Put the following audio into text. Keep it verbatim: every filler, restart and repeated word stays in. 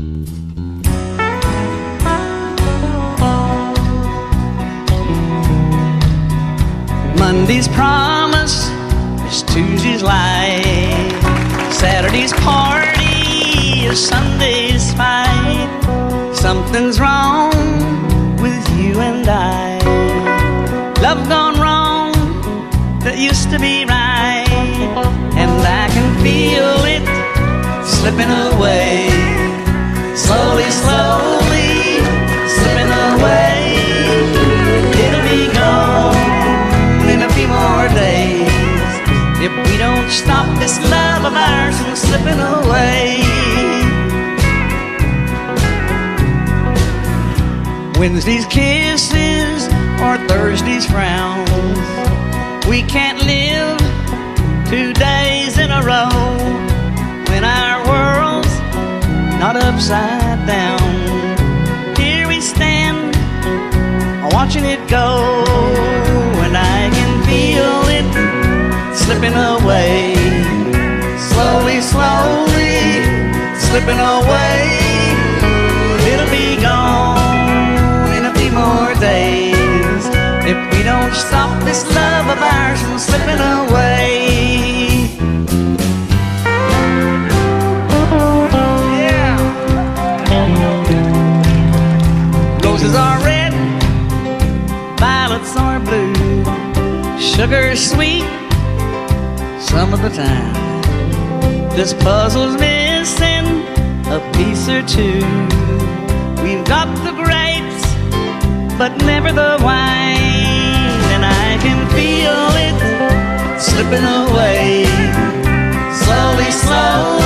Monday's promise is Tuesday's lie. Saturday's party is Sunday's fight. Something's wrong with you and I. Love gone wrong that used to be right, and I can feel it slipping away. Slowly, slowly slipping away. It'll be gone in a few more days if we don't stop this love of ours from slipping away. Wednesday's kisses or Thursday's frowns. We can't live two days in a row when our world's not upside down. Here we stand watching it go, and I can feel it slipping away. Slowly, slowly slipping away. It'll be gone in a few more days if we don't stop this love of ours from slipping away. Yeah. Roses are red, violets are blue, sugar sweet some of the time. This puzzle's missing a piece or two. We've got the grapes, but never the wine, and I can feel it slipping away. Slowly, slowly